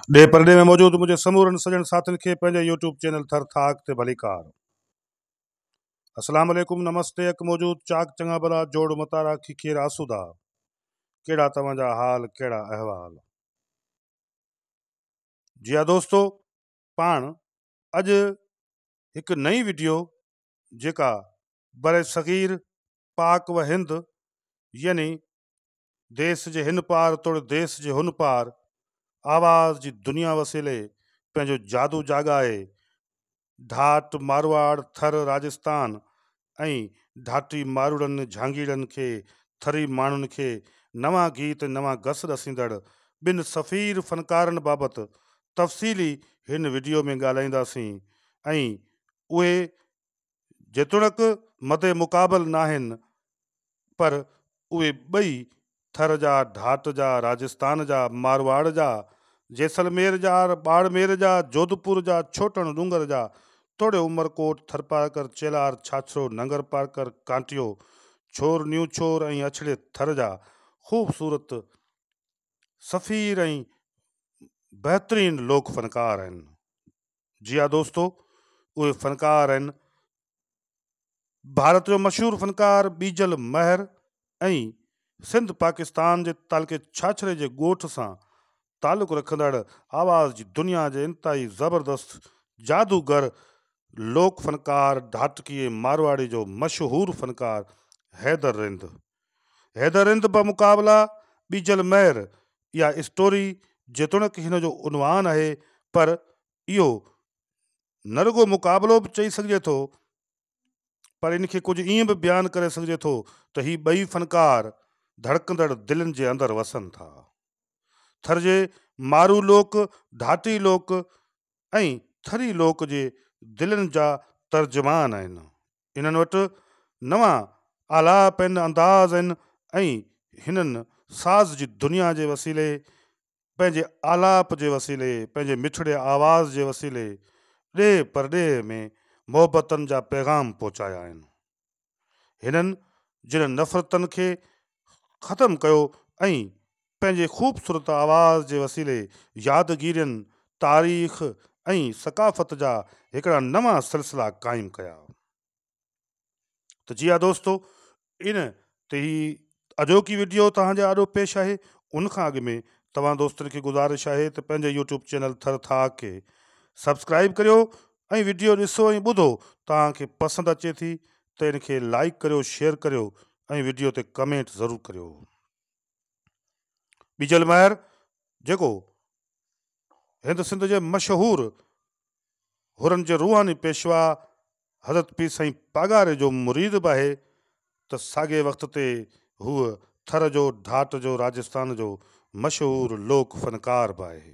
ॾे परॾे में मौजूदु मुंहिंजे समूरनि सॼण साथियुनि खे पंहिंजे यूट्यूब चैनल थर थाक ते भलीकार। अस्सलाम वालेकुम, नमस्ते, अक मौजूद चाक चङा भला जोड़ मतारा खीखेर आसूदा। कहिड़ा तव्हांजा हाल, कहिड़ा अहवाल। जी हा दोस्तो, पाण अॼु हिकु नई वीडियो जेका बर सग़ीर पाक व हिंद यानी देश जे हिन पार तोड़ देश जे हुन पार आवाज़ जी दुनिया वसीले पंहिंजो जादू जाॻाए ढाट मारवाड़ थर राजस्थान ऐं ढाटी मारूड़नि झांगीरनि खे थरी माण्हुनि खे नवां गीत नवां गस ॾसींदड़ ॿिनि सफ़ीर फ़नकारनि बाबति तफ़सीली हिन वीडियो में ॻाल्हाईंदासीं ऐं उहे जेतोणीकि मदे मुक़ाबिल नाहिनि पर उहे ॿई थर जा, ढाट जा, राजस्थान जा, मारवाड़ जा, जैसलमेर जा, बाड़मेर जा, जोधपुर जा, छोटण डूंगर जा, तोड़े उमरकोट, थरपारकर, चेलार, छाछरो, नंगर पारकर, कांटियो, छोर न्यू छोर ऐं अछड़े थर जा ख़ूबसूरत सफ़ीर ऐं बहितरीन लोक फ़नकार आहिनि। जी हा दोस्तो, उहे फ़नकार आहिनि भारत जो मशहूरु फ़नकार बीजल महर ऐं सिंध पाकिस्तान जे तालके छाछरे जे ॻोठ सां तालुक़ रखंदड़ आवाज़ जी दुनिया जे इंतहाई ज़बरदस्त जादूगर लोक फ़नकार ढाटकी मारवाड़ी जो मशहूरु फ़नकार हैदर रिंद। हैदर रिंद बमुक़ाबला बीजल महर इहा स्टोरी जेतोणीकि हिन जो उनवान आहे पर इहो न रुगो मुक़ाबिलो बि चई सघिजे थो पर इनखे कुझु ईअं बि बयानु करे सघिजे थो त ही ॿई फ़नकार धड़कंदड़ दिलनि जे अंदरि वसनि था। थर जे मारू लोक, ढाटी लोक ऐं थरी लोक जे दिलनि जा तर्जुमान आहिनि। इन्हनि वटि नवां आलाप आहिनि, अंदाज़ आहिनि ऐं हिननि साज़ जी दुनिया जे वसीले पंहिंजे आलाप जे वसीले पंहिंजे मिठड़े आवाज़ जे वसीले ॾे परॾे में मोहबतनि जा पैगाम पहुचाया आहिनि। हिननि जिन नफ़रतनि खे ख़तमु कयो ऐं पंहिंजे ख़ूबसूरत आवाज़ जे वसीले यादगिरियुनि, तारीख़ ऐं सक़ाफ़त जा हिकिड़ा नवां सिलसिला क़ाइमु कया। त जी हा दोस्तो, इन ते ही अॼोकी वीडियो तव्हांजे आॾो पेश आहे। उनखां अॻु में तव्हां दोस्तनि खे गुज़ारिश आहे त पंहिंजे यूट्यूब चैनल थर थाक खे सब्सक्राइब करियो ऐं वीडियो ॾिसो ऐं ॿुधो तव्हांखे पसंदि अचे थी त इनखे लाइक करियो, शेयर करियो ऐं वीडियो ते कमेंट ज़रूरु करियो। बीजल महर जेको हिंद सिंध जे मशहूरु हुरनि जे रूहानी पेशवा हज़रत पीर साईं पागारे जो मुरीद बि आहे त साॻे वक़्त ते हूअ थर जो, ढाट जो, राजस्थान जो मशहूरु लोक फ़नकार बि आहे।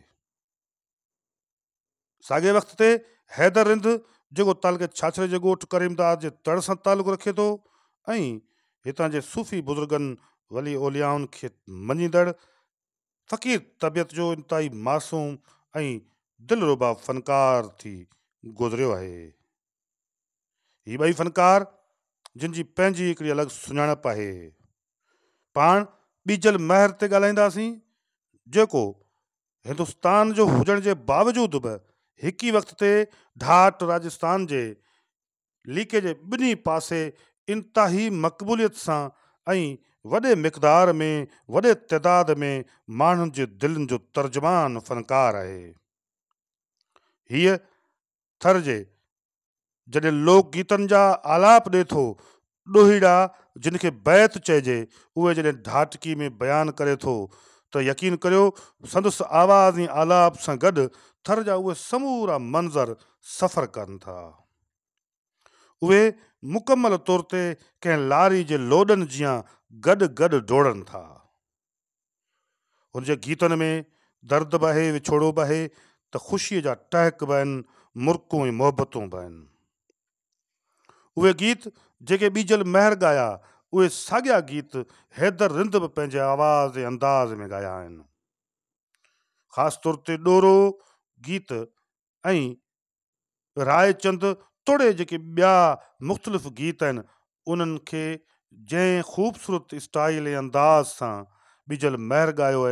साॻे वक़्त ते हैदर रिंद जेको तालके छाछरे जे ॻोठ करीमदाद जे तड़ सां तालुक़ रखे थो ऐं हितां जे सूफ़ी बुज़ुर्गनि वली ओलियाउनि खे मञींदड़ फ़क़ीर तबियत जो इंतहाई मासूम ऐं दिलरुबा फ़नकार थी गुज़रियो आहे। ही ॿई फ़नकार जिन जी पंहिंजी हिकिड़ी अलॻि सुञाणप आहे। पाण बीजल महर ते ॻाल्हाईंदासीं जेको हिंदुस्तान जो हुजण जे बावजूदि बि हिक ई वक़्त ते ढाट राजस्थान जे लीके जे ॿिन्ही पासे इंतहाई मक़बूलियत सां ऐं वॾे मिक़दार में, वॾे तइदाद में माण्हुनि जे दिलनि जो तर्जुमान फ़नकार आहे। हीअ थर जे जॾहिं लोक गीतनि जा आलाप ॾिए थो, ॾोहीड़ा जिन खे बैत चइजे, उहे जॾहिं ढाटकी में बयानु करे थो त यकीन करियो संदसि आवाज़ ऐं आलाप सां गॾु थर जा उहे समूरा मंज़र सफ़र कनि था। उहे मुकमल तौर ते कंहिं लारी जे लोॾनि जीअं गॾु गॾु डोड़नि था। हुनजे गीतनि में दर्द बि आहे, विछोड़ो बि आहे त ख़ुशीअ जा टहक बि आहिनि, मुर्कूं ऐं मोहबतूं बि आहिनि। उहे गीत जेके बीजल महर ॻाया, उहे साॻिया गीत हैदर रिंद बि पंहिंजे आवाज़ ऐं अंदाज़ में ॻाया आहिनि। ख़ासि तौर ते ॾोरो गीत ऐं रायचंद तोड़े जेके ॿिया मुख़्तलिफ़ गीत आहिनि, उन्हनि खे जंहिं ख़ूबसूरत स्टाइल ऐं अंदाज़ सां बीजल महर ॻायो आहे,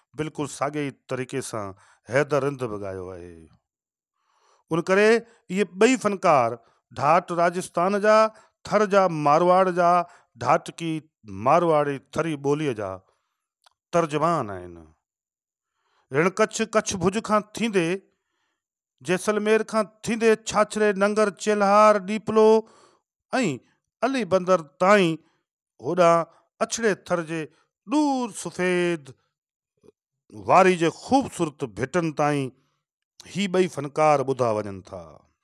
बिल्कुलु साॻे ई तरीक़े सां हैदर रिंद बि ॻायो आहे। उन करे इहे ॿई फ़नकार ढाट राजस्थान जा, थर जा मारवाड़ जा, ढाटकी मारवाड़ी थरी ॿोलीअ जा तर्जमान आहिनि। ऋण कच्छ, कच्छ भुज खां थींदे, जैसलमेर खां थींदे छाछरे, नंगर, चेल्हार, डीपलो ऐं अली बंदर ताईं होॾां अछड़े थर जे दूर सफ़ेद वारी जे ख़ूबसूरत भिटनि ताईं ही ॿई फ़नकार ॿुधा वञनि था।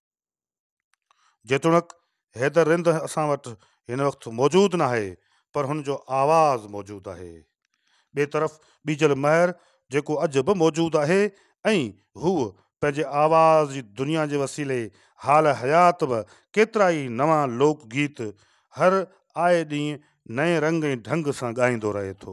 जेतोणीकि हैदर रिंद असां वटि हिन वक़्तु मौजूदु न आहे, पर हुनजो आवाज़ मौजूदु आहे। ॿिए तरफ़ बीजल महर जेको अॼु बि मौजूदु आहे, ऐं हू पंहिंजे आवाज़ जी दुनिया जे वसीले हाल हयात बि केतिरा ई नवां लोक गीत हर आए ॾींहुं नए रंग ऐं ढंग सां ॻाईंदो रहे थो।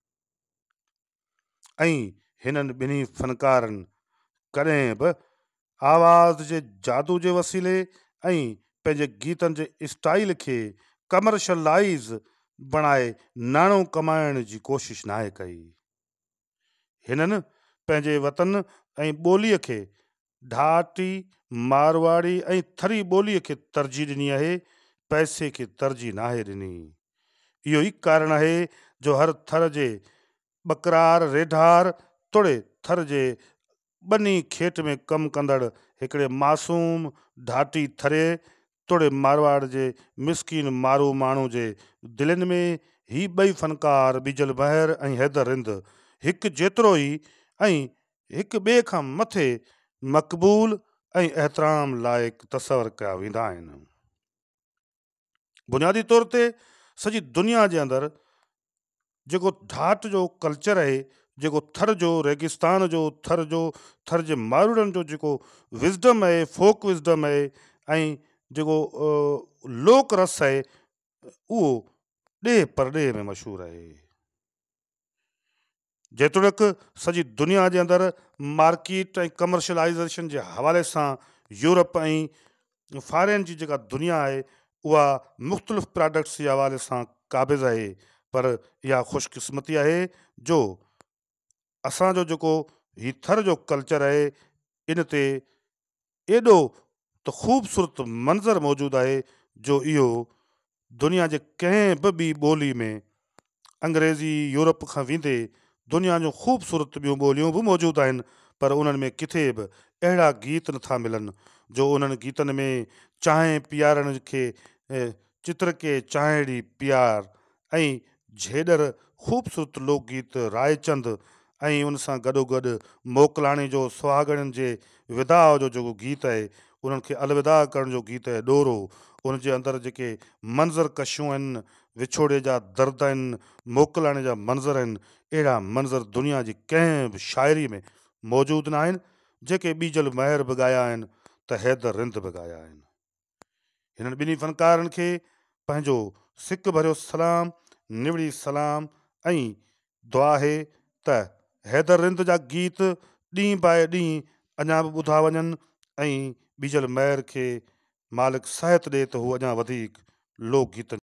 ऐं हिननि ॿिन्ही फ़नकारनि कॾहिं बि आवाज़ जे जादू जे वसीले ऐं पंहिंजे गीतनि जे स्टाइल खे कमर्शलाइज़ बणाए नाणो कमाइण जी कोशिश नाहे कई। हिननि पंहिंजे वतन ऐं ॿोलीअ खे ढाटी, मारवाड़ी ऐं थरी ॿोलीअ खे तरजीह ॾिनी आहे, पैसे खे तरजीह नाहे ॾिनी। इहो ई कारण आहे जो हर थर जे बकरार रेढार तोड़े थर जे ॿनी खेट में कमु कंदड़ हिकिड़े मासूम ढाटी थरे तोड़े मारवाड़ जे मिसकीन मारू माण्हू जे दिलनि में ही ॿई फ़नकार बीजल महर ऐं हैदर रिंद हिकु जेतिरो ई ऐं हिक ॿिए खां मथे मक़बूल ऐं एहतराम लाइक़ तसवर कया वेंदा आहिनि। बुनियादी तौर ते सॼी दुनिया जे अंदरि जेको ढाट जो कल्चर आहे, जेको थर जो, रेगिस्तान जो, थर जे मारूड़नि जो जेको विज़डम आहे, फोक विज़डम आहे, ऐं जेको लोक रस आहे, उहो ॾे परॾे में मशहूरु आहे। जेतोणीकि सॼी दुनिया जे अंदरि मार्केट ऐं कमर्शलाइज़ेशन जे हवाले सां यूरोप ऐं फॉरेन जी जेका दुनिया आहे उहा मुख़्तलिफ़ प्रोडक्ट्स जे हवाले सां क़ाबिज़ आहे, पर इहा ख़ुशकिस्मती आहे जो असांजो जेको ही थर जो कल्चर आहे, इन ते एॾो त ख़ूबसूरत मंज़र मौजूदु आहे जो इहो दुनिया जे कंहिं बि ॿी ॿोली में, अंग्रेज़ी यूरोप खां वेंदे दुनिया जूं ख़ूबसूरत ॿियूं ॿोलियूं बि मौजूदु आहिनि, पर उन्हनि में किथे बि अहिड़ा गीत नथा मिलनि जो उन्हनि गीतनि में चांहि पीआरण खे चित्र के चांहि प्यार ऐं झेडर ख़ूबसूरत लोकगीत रायचंद ऐं उन सां गॾोगॾु मोकलाणे जो सुहागणनि जे विदा जो जेको गीत आहे, उन्हनि खे अलविदा करण जो गीत आहे ॾोरो, उन जे अंदरि जेके मंज़र कशियूं आहिनि, विछोड़े जा दर्द आहिनि, मोकलाणे जा मंज़र आहिनि, अहिड़ा मंज़र दुनिया जी कंहिं बि शाइरी में मौजूदु न आहिनि, जेके बीजल महर बि ॻाया आहिनि त हैदर रिंद बि ॻाया आहिनि। हिननि ॿिन्ही फ़नकारनि खे पंहिंजो सिक भरियो सलाम, निवड़ी सलाम ऐं दुआ आहे त हैदर रिंद जा गीत ॾींहुं बाए ॾींहुं अञा बि ॿुधा वञनि ऐं बीजल महर खे मालिक सिहत ॾिए त हू अञा वधीक लोकगीतनि